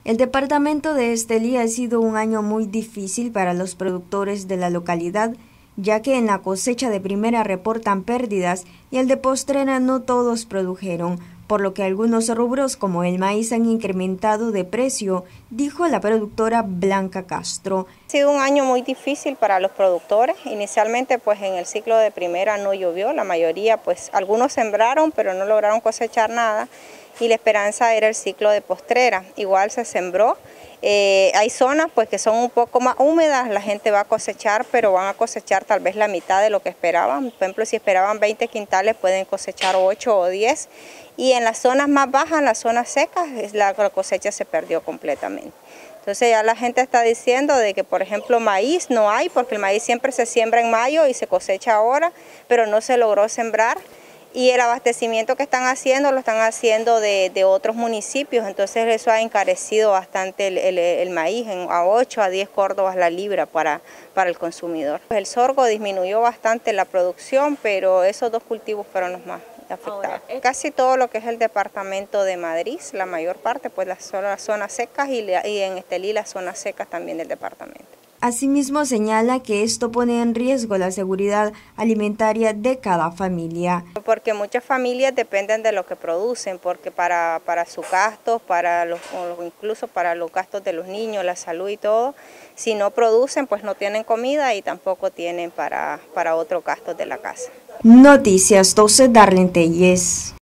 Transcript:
El departamento de Estelí ha sido un año muy difícil para los productores de la localidad, ya que en la cosecha de primera reportan pérdidas y el de postrera no todos produjeron, por lo que algunos rubros como el maíz han incrementado de precio, dijo la productora Blanca Castro. Ha sido un año muy difícil para los productores. Inicialmente pues en el ciclo de primera no llovió, la mayoría pues algunos sembraron pero no lograron cosechar nada y la esperanza era el ciclo de postrera. Igual se sembró. Hay zonas pues que son un poco más húmedas, la gente va a cosechar, pero van a cosechar tal vez la mitad de lo que esperaban. Por ejemplo, si esperaban 20 quintales pueden cosechar 8 o 10. Y en las zonas más bajas, en las zonas secas, la cosecha se perdió completamente. Entonces ya la gente está diciendo de que, por ejemplo, maíz no hay, porque el maíz siempre se siembra en mayo y se cosecha ahora, pero no se logró sembrar. Y el abastecimiento que están haciendo, lo están haciendo de otros municipios, entonces eso ha encarecido bastante el maíz, a 8 a 10 córdobas la libra para el consumidor. El sorgo disminuyó bastante la producción, pero esos dos cultivos fueron los más afectados. Casi todo lo que es el departamento de Madrid, la mayor parte, pues las zonas secas y en Estelí las zonas secas también del departamento. Asimismo señala que esto pone en riesgo la seguridad alimentaria de cada familia. Porque muchas familias dependen de lo que producen, porque para sus gastos, incluso para los gastos de los niños, la salud y todo, si no producen pues no tienen comida y tampoco tienen para otros gastos de la casa. Noticias 12, Darlene Telles.